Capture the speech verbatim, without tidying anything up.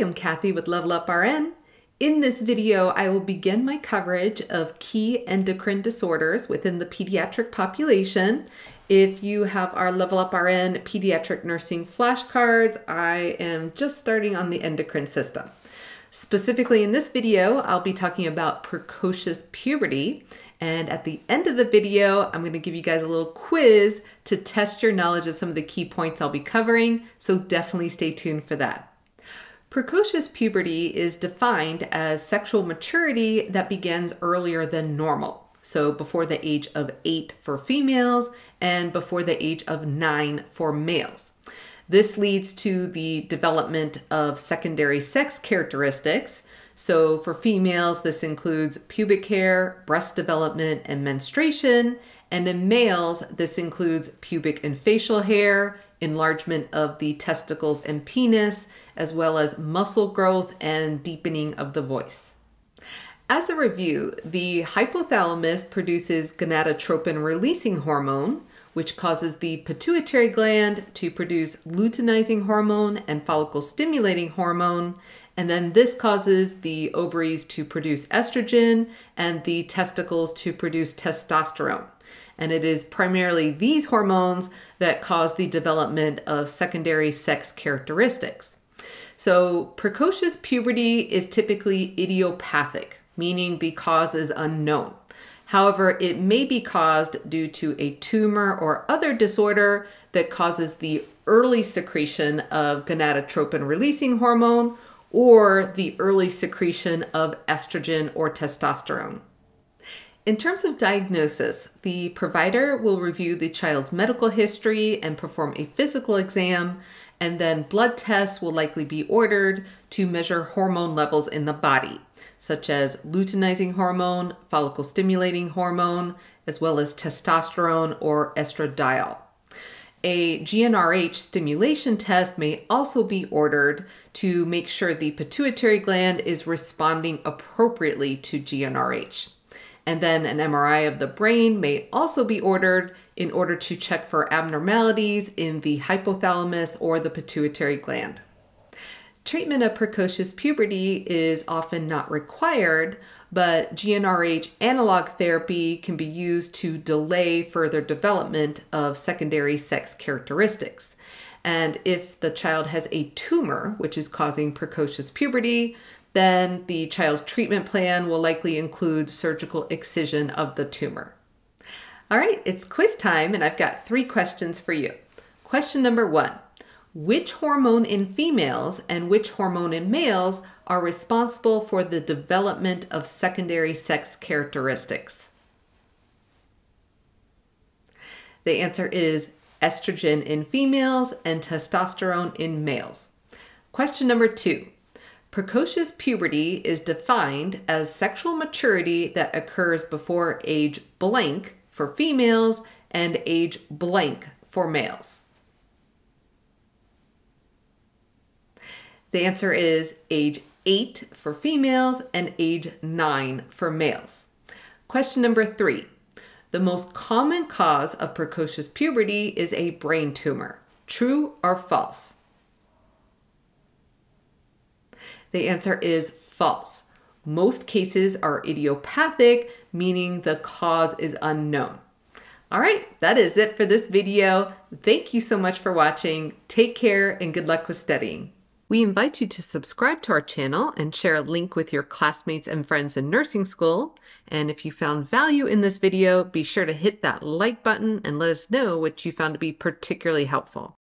I'm Cathy with Level Up R N. In this video, I will begin my coverage of key endocrine disorders within the pediatric population. If you have our Level Up R N Pediatric Nursing flashcards, I am just starting on the endocrine system. Specifically in this video, I'll be talking about precocious puberty. And at the end of the video, I'm going to give you guys a little quiz to test your knowledge of some of the key points I'll be covering, so definitely stay tuned for that. Precocious puberty is defined as sexual maturity that begins earlier than normal, so before the age of eight for females and before the age of nine for males. This leads to the development of secondary sex characteristics. So for females, this includes pubic hair, breast development, and menstruation. And in males, this includes pubic and facial hair, enlargement of the testicles and penis, as well as muscle growth and deepening of the voice. As a review, the hypothalamus produces gonadotropin-releasing hormone, which causes the pituitary gland to produce luteinizing hormone and follicle-stimulating hormone, and then this causes the ovaries to produce estrogen and the testicles to produce testosterone. And it is primarily these hormones that cause the development of secondary sex characteristics. So precocious puberty is typically idiopathic, meaning the cause is unknown. However, it may be caused due to a tumor or other disorder that causes the early secretion of gonadotropin-releasing hormone or the early secretion of estrogen or testosterone. In terms of diagnosis, the provider will review the child's medical history and perform a physical exam, and then blood tests will likely be ordered to measure hormone levels in the body, such as luteinizing hormone, follicle-stimulating hormone, as well as testosterone or estradiol. A G n R H stimulation test may also be ordered to make sure the pituitary gland is responding appropriately to G n R H. And then an M R I of the brain may also be ordered in order to check for abnormalities in the hypothalamus or the pituitary gland. Treatment of precocious puberty is often not required, but G n R H analog therapy can be used to delay further development of secondary sex characteristics. And if the child has a tumor, which is causing precocious puberty, then the child's treatment plan will likely include surgical excision of the tumor. All right, it's quiz time, and I've got three questions for you. Question number one. Which hormone in females and which hormone in males are responsible for the development of secondary sex characteristics? The answer is estrogen in females and testosterone in males. Question number two. Precocious puberty is defined as sexual maturity that occurs before age blank for females and age blank for males. The answer is age eight for females and age nine for males. Question number three. The most common cause of precocious puberty is a brain tumor. True or false? The answer is false. Most cases are idiopathic, meaning the cause is unknown. All right, that is it for this video. Thank you so much for watching. Take care and good luck with studying. We invite you to subscribe to our channel and share a link with your classmates and friends in nursing school. And if you found value in this video, be sure to hit that like button and let us know what you found to be particularly helpful.